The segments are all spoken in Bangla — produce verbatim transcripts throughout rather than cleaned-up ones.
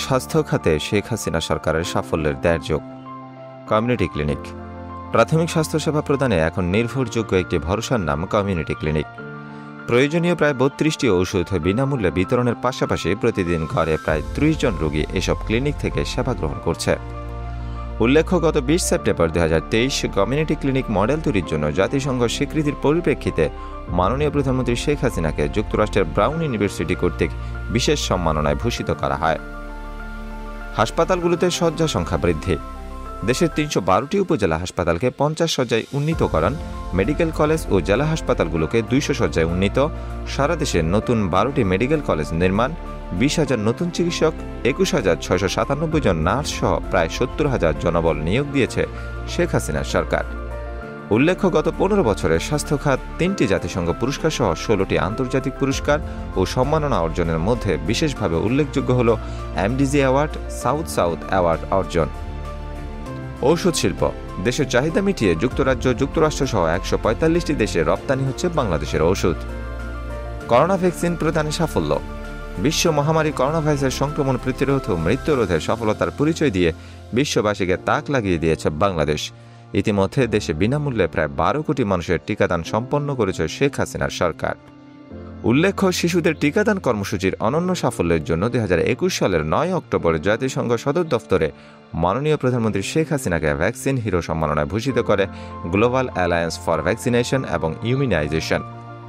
স্বাস্থ্য খাতে শেখ হাসিনা সরকারের সাফল্যের দেড়যোগ। Community clinic. প্রাথমিক স্বাস্থ্যসেবা প্রদানে এখন নির্ভরযোগ্য একটি ভরসার নাম কমিউনিটি ক্লিনিক। প্রয়োজনীয় প্রায় বত্রিশটি ঔষধ বিনামূল্যে বিতরণের পাশাপাশি প্রতিদিন ঘরে প্রায় ত্রিশ জন রোগী এসব ক্লিনিক থেকে সেবা গ্রহণ করছে। উল্লেখ্য, গত বিশ সেপ্টেম্বর দুই হাজার তেইশ কমিউনিটি ক্লিনিক মডেল তৈরির জন্য জাতিসংঘ স্বীকৃতির পরিপ্রেক্ষিতে মাননীয় প্রধানমন্ত্রী শেখ হাসিনাকে যুক্তরাষ্ট্রের ব্রাউন ইউনিভার্সিটি কর্তৃক বিশেষ সম্মাননায় ভূষিত করা হয়। হাসপাতালগুলোতে শয্যা সংখ্যা বৃদ্ধি। দেশের তিনশো বারোটি উপজেলা হাসপাতালকে পঞ্চাশ শয্যায় উন্নীতকরণ, মেডিকেল কলেজ ও জেলা হাসপাতালগুলোকে দুইশো শয্যায় উন্নীত, সারা দেশে নতুন বারোটি মেডিকেল কলেজ নির্মাণ, বিশ হাজার নতুন চিকিৎসক, একুশ হাজার ছয়শো সাতানব্বই জন নার্স সহ প্রায় সত্তর হাজার জনবল নিয়োগ দিয়েছে শেখ হাসিনার সরকার। উল্লেখ্য, গত পনেরো বছরে স্বাস্থ্য খাত তিনটি জাতিসংঘ পুরস্কার সহ ষোলোটি আন্তর্জাতিক পুরস্কার ও সম্মাননা অর্জনের মধ্যে বিশেষভাবে উল্লেখযোগ্য হল MDG award, south south award অর্জন। ঔষধ শিল্প। দেশের চাহিদা মিটিয়ে যুক্তরাজ্য, যুক্তরাষ্ট্র সহ একশো পঁয়তাল্লিশটি দেশে রপ্তানি হচ্ছে বাংলাদেশের ওষুধ। করোনা ভ্যাকসিন প্রদানে সাফল্য। বিশ্ব মহামারী করোনা ভাইরাসের সংক্রমণ প্রতিরোধ ও মৃত্যু রোধে সফলতার পরিচয় দিয়ে বিশ্ববাসীকে তাক লাগিয়ে দিয়েছে বাংলাদেশ। ইতিমধ্যে দেশে বিনামূল্যে প্রায় বারো কোটি মানুষের টিকাদান সম্পন্ন করেছে শেখ হাসিনার সরকার। উল্লেখ্য, শিশুদের টিকাদান কর্মসূচির অনন্য সাফল্যের জন্য দুই হাজার একুশ সালের নয় অক্টোবর জাতিসংঘ সদর দফতরে মাননীয় প্রধানমন্ত্রী শেখ হাসিনাকে ভ্যাকসিন হিরো সম্মাননায় ভূষিত করে গ্লোবাল অ্যালায়েন্স ফর ভ্যাকসিনেশন এবং ইমিউনাইজেশন।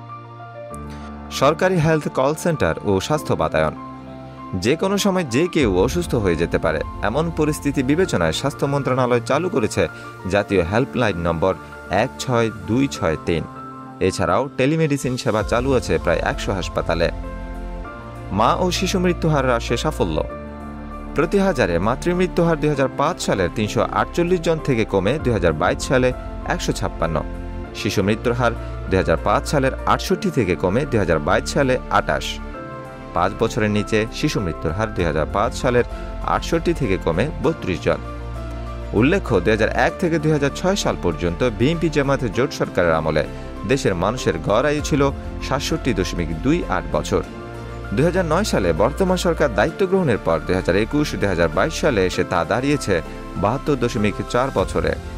সরকারি হেলথ কল সেন্টার ও স্বাস্থ্য বাতায়ন। যে কোনো সময় যে কেউ অসুস্থ হয়ে যেতে পারে, এমন পরিস্থিতি বিবেচনায় স্বাস্থ্য মন্ত্রণালয় চালু করেছে জাতীয় হেল্পলাইন নম্বর এক ছয় দুই ছয় তিন। এছাড়াও টেলিমেডিসিন সেবা চালু আছে প্রায় একশো হাসপাতালে। মা ও শিশু মৃত্যুহার হ্রাসে সাফল্য। প্রতি হাজারে মাতৃমৃত্যুহার দুই হাজার পাঁচ সালের তিনশো আটচল্লিশ জন থেকে কমে দুই হাজার বাইশ সালে একশো ছাপ্পান্ন। শিশু মৃত্যুর হার দুই হাজার পাঁচ সালের আটষট্টি থেকে কমে দুই হাজার বাইশ সালে আটাশ। পাঁচ বছরের নিচে শিশু মৃত্যুর হার দুই হাজার পাঁচ সালের আটষট্টি থেকে কমে বত্রিশ জন। উল্লেখ্য, দুই হাজার এক থেকে দুই হাজার ছয় সাল পর্যন্ত বিএনপি জামাত জোট সরকারের আমলে দেশের মানুষের গড় আয়ু ছিল সাতষট্টি দশমিক দুই আট বছর। দুই হাজার নয় সালে বর্তমান সরকার দায়িত্ব গ্রহণের পর দুই হাজার একুশ দুই হাজার বাইশ সালে এসে তা দাঁড়িয়েছে বাহাত্তর দশমিক চার বছরে।